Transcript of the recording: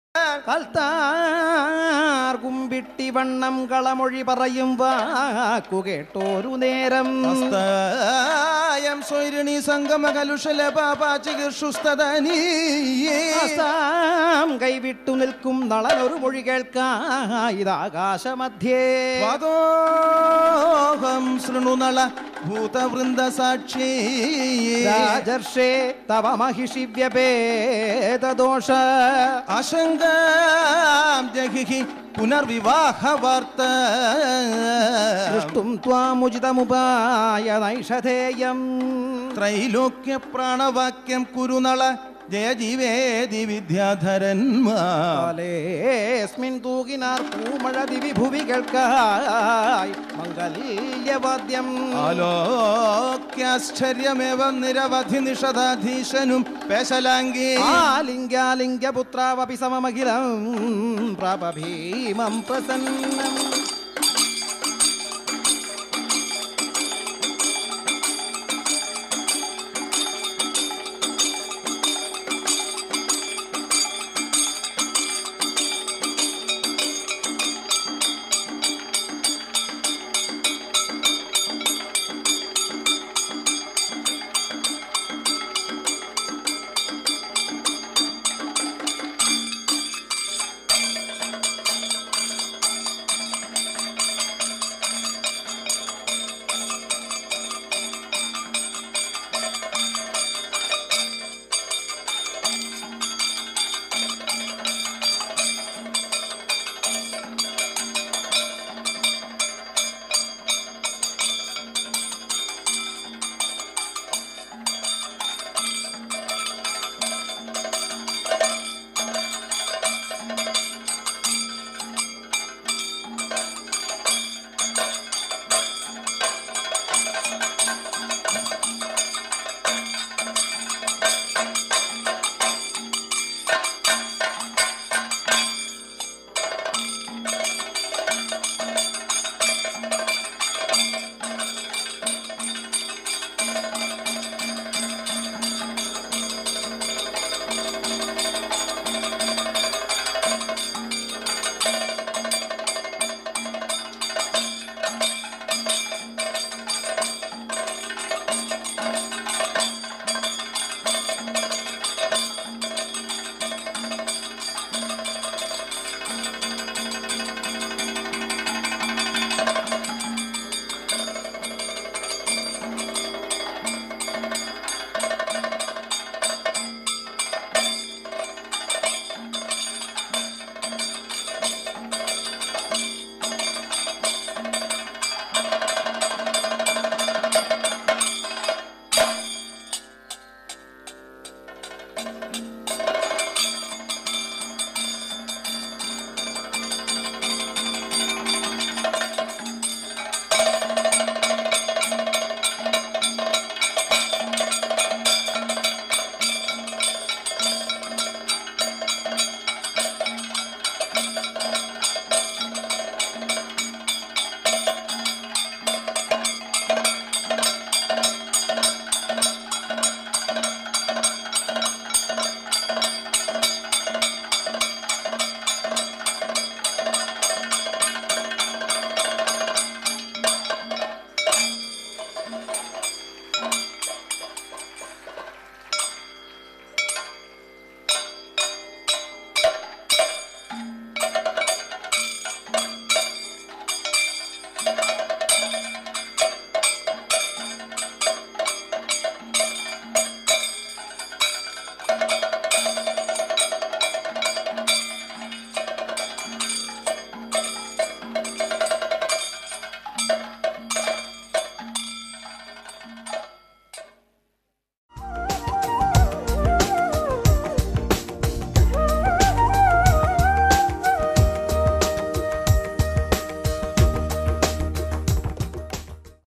കൽത്താർ കുമ്പിട്ടി വണ്ണം കളമൊഴി പറയും വാക്കു കേട്ടോരു നേരം സ്വൈരണി സംഗമ കലുഷല പാപാചികൃഷുസ്തദനീസാം കൈവിട്ടു നിൽക്കും നളനൊരു മൊഴി കേൾക്കായിതാകാശമധ്യേ വാദോഹം ശൃണുനള ഭൂതവൃന്ദ സാക്ഷി രാജർഷേ തവ മഹിഷി വ്യപേതദോഷ ആശങ്കാം ജഹിഹി പുനർവിവാഹ വാർത്ത ദൃഷ്ടും ത്വാമുചിതമുപായ നൈഷധേയം ത്രൈലോക്യ പ്രാണവാക്യം കുരുനള ജയ ജീവേദി വിദ്യാധരന്മാലേസ്മിൻ തൂകിനാർ പൂമഴ ദിവിഭുവി കേൾക്കായി മംഗല്യവാദ്യം ആലോക്യാശ്ചര്യമേവം നിരവധി നിഷധാധീശനും പേശലാംഗി ആലിംഗ്യാലിംഗ്യപുത്രാവപി സമമഖിലം പ്രാപഭീമം പ്രസന്നം